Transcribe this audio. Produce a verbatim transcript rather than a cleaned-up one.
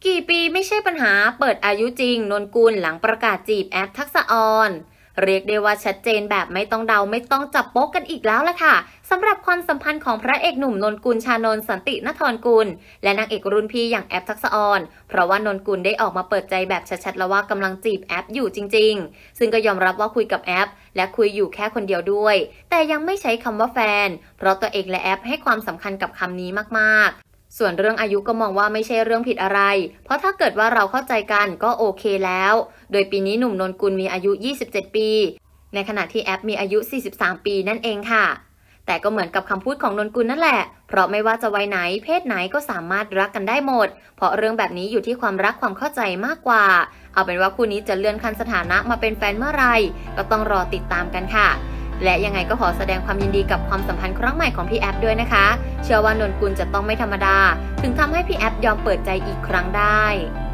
กี่ปีไม่ใช่ปัญหาเปิดอายุจริงนนกุลหลังประกาศจีบแอปทักษะออนเรียกได้ว่าชัดเจนแบบไม่ต้องเดาไม่ต้องจับโป๊กกันอีกแล้วล่ะค่ะสำหรับความสัมพันธ์ของพระเอกหนุ่มนนกุลชานนท์สันตินธรกุลและนางเอกรุ่นพี่อย่างแอปทักษะออนเพราะว่านนกุลได้ออกมาเปิดใจแบบชัดๆแล้วว่ากำลังจีบแอปอยู่จริงๆซึ่งก็ยอมรับว่าคุยกับแอปและคุยอยู่แค่คนเดียวด้วยแต่ยังไม่ใช้คำว่าแฟนเพราะตัวเองและแอปให้ความสำคัญกับคำนี้มากๆส่วนเรื่องอายุก็มองว่าไม่ใช่เรื่องผิดอะไรเพราะถ้าเกิดว่าเราเข้าใจกันก็โอเคแล้วโดยปีนี้หนุ่มนนกุลมีอายุยี่สิบเจ็ดปีในขณะที่แอปมีอายุสี่สิบสามปีนั่นเองค่ะแต่ก็เหมือนกับคำพูดของนนกุลนั่นแหละเพราะไม่ว่าจะวัยไหนเพศไหนก็สามารถรักกันได้หมดเพราะเรื่องแบบนี้อยู่ที่ความรักความเข้าใจมากกว่าเอาเป็นว่าคู่นี้จะเลื่อนขั้นสถานะมาเป็นแฟนเมื่อไหร่ก็ต้องรอติดตามกันค่ะและยังไงก็ขอแสดงความยินดีกับความสัมพันธ์ครั้งใหม่ของพี่แอปด้วยนะคะเชื่อว่านนกุลจะต้องไม่ธรรมดาถึงทำให้พี่แอปยอมเปิดใจอีกครั้งได้